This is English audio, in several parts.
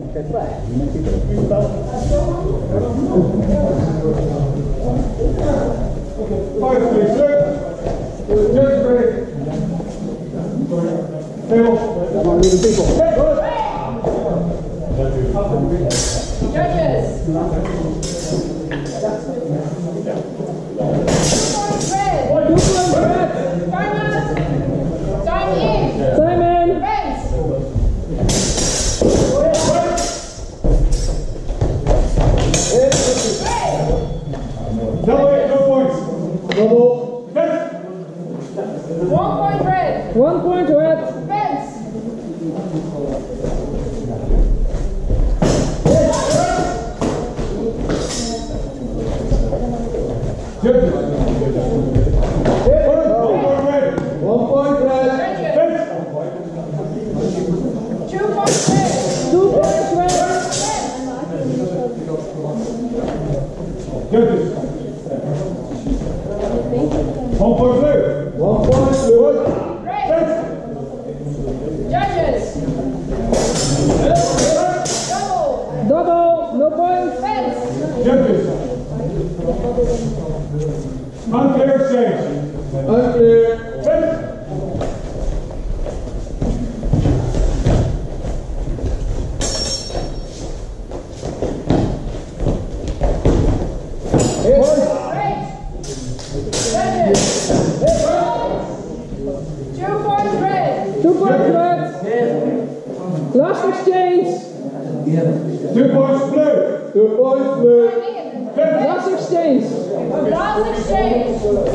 Last exchange. 2 points blue. 2 points blue. Last exchange. Last exchange.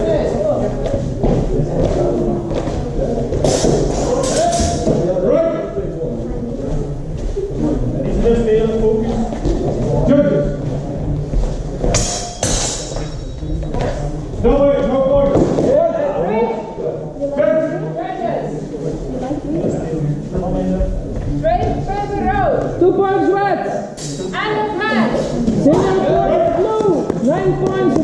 Right. Just stay on focus. Judges. No way, no points. Straight further road. 2 points red. End of match. 10 points blue. 9 points